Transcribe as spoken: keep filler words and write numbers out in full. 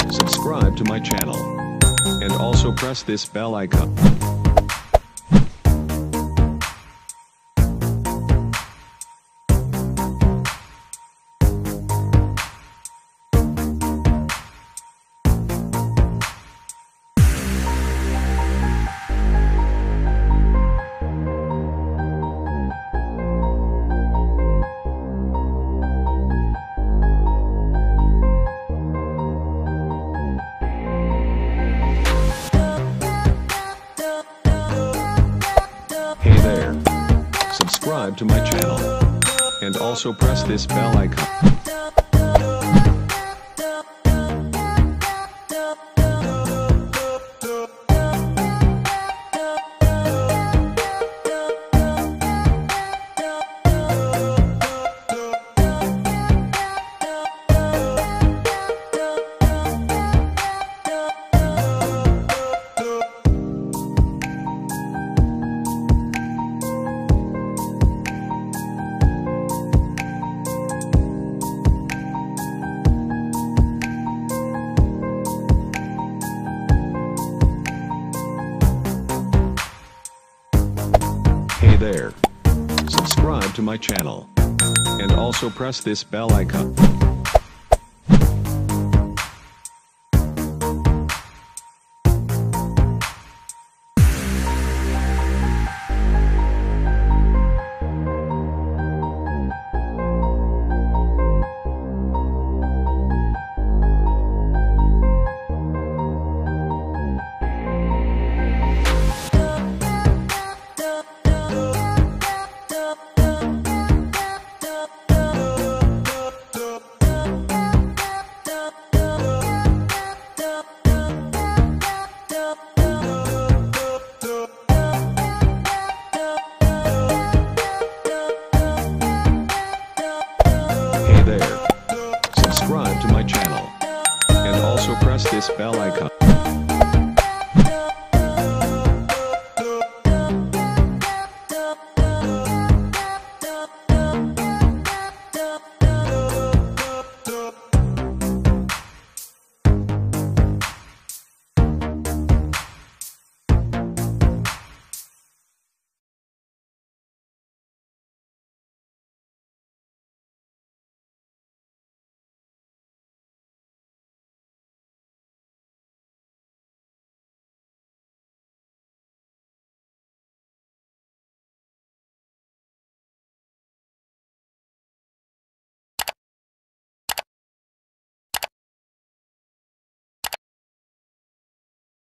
subscribe to my channel, and also press this bell icon. Hey there, subscribe to my channel, and also press this bell icon. Hey there, subscribe to my channel, and also press this bell icon. Hey there, subscribe to my channel, and also press this bell icon.